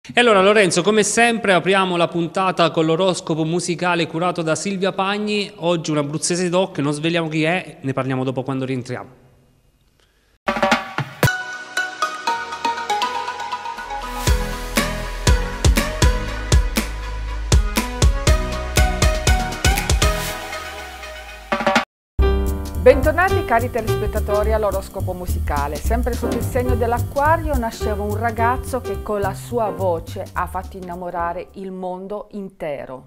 E allora Lorenzo, come sempre apriamo la puntata con l'oroscopo musicale curato da Silvia Pagni. Oggi un abruzzese doc, non sveliamo chi è, ne parliamo dopo quando rientriamo. Bentornati cari telespettatori all'oroscopo musicale. Sempre sotto il segno dell'Acquario nasceva un ragazzo che con la sua voce ha fatto innamorare il mondo intero.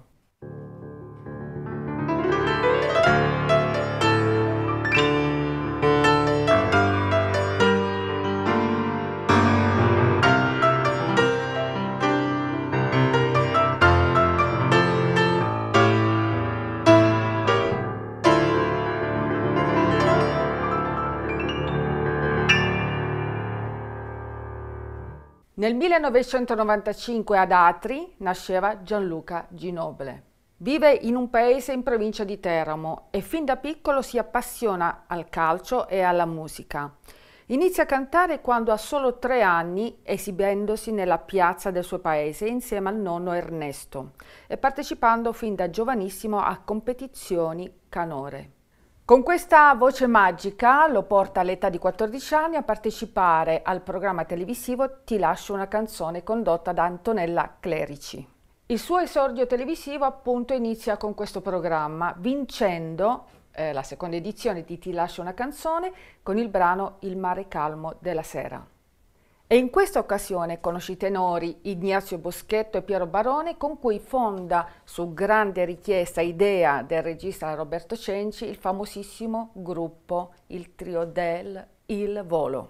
Nel 1995 ad Atri nasceva Gianluca Ginobili. Vive in un paese in provincia di Teramo e fin da piccolo si appassiona al calcio e alla musica. Inizia a cantare quando ha solo 3 anni, esibendosi nella piazza del suo paese insieme al nonno Ernesto e partecipando fin da giovanissimo a competizioni canore. Con questa voce magica lo porta all'età di 14 anni a partecipare al programma televisivo Ti lascio una canzone condotta da Antonella Clerici. Il suo esordio televisivo appunto inizia con questo programma, vincendo la seconda edizione di Ti lascio una canzone con il brano Il mare calmo della sera. E in questa occasione conosce i tenori Ignazio Boschetto e Piero Barone, con cui fonda, su grande richiesta e idea del regista Roberto Cenci, il famosissimo gruppo, il trio del Il Volo.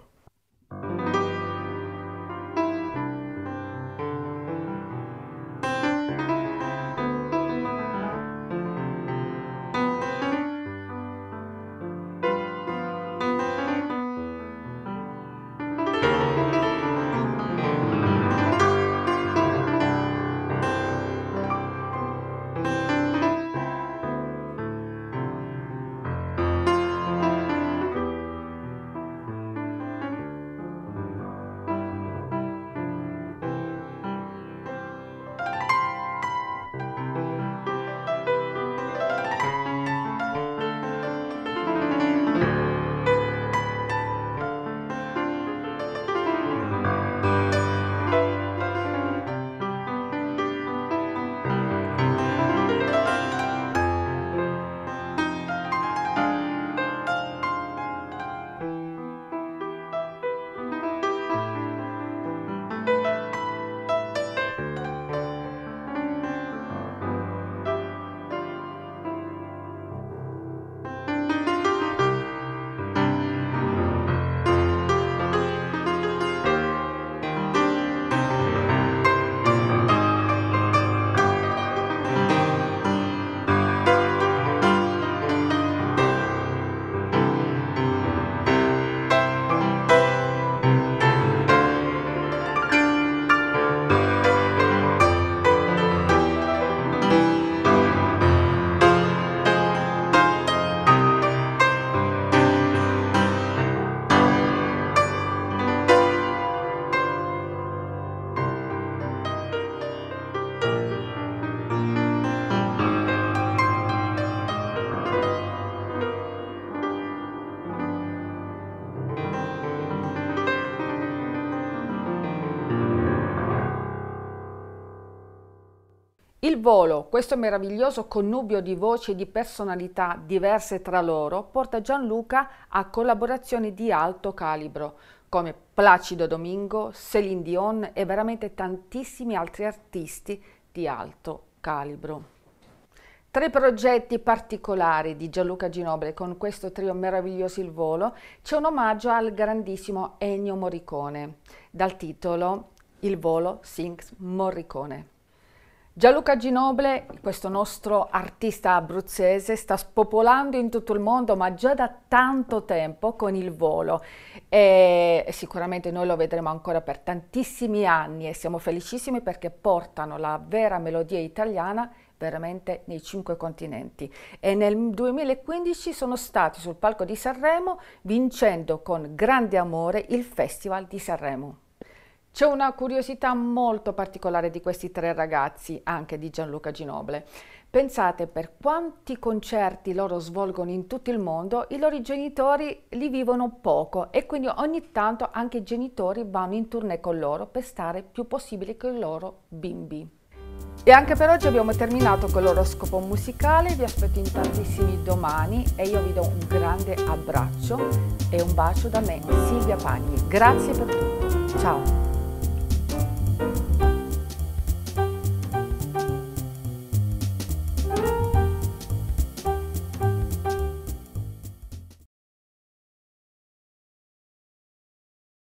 Il Volo, questo meraviglioso connubio di voci e di personalità diverse tra loro, porta Gianluca a collaborazioni di alto calibro, come Placido Domingo, Céline Dion e veramente tantissimi altri artisti di alto calibro. Tra i progetti particolari di Gianluca Ginobili con questo trio meraviglioso Il Volo c'è un omaggio al grandissimo Ennio Morricone, dal titolo Il Volo sings Morricone. Gianluca Ginobili, questo nostro artista abruzzese, sta spopolando in tutto il mondo, ma già da tanto tempo con Il Volo, e sicuramente noi lo vedremo ancora per tantissimi anni e siamo felicissimi perché portano la vera melodia italiana veramente nei 5 continenti, e nel 2015 sono stati sul palco di Sanremo vincendo con grande amore il Festival di Sanremo. C'è una curiosità molto particolare di questi tre ragazzi, anche di Gianluca Ginoble. Pensate per quanti concerti loro svolgono in tutto il mondo, i loro genitori li vivono poco e quindi ogni tanto anche i genitori vanno in tournée con loro per stare più possibile con i loro bimbi. E anche per oggi abbiamo terminato con l'oroscopo musicale, vi aspetto in tantissimi domani e io vi do un grande abbraccio e un bacio da me, Silvia Pagni. Grazie per tutto, ciao!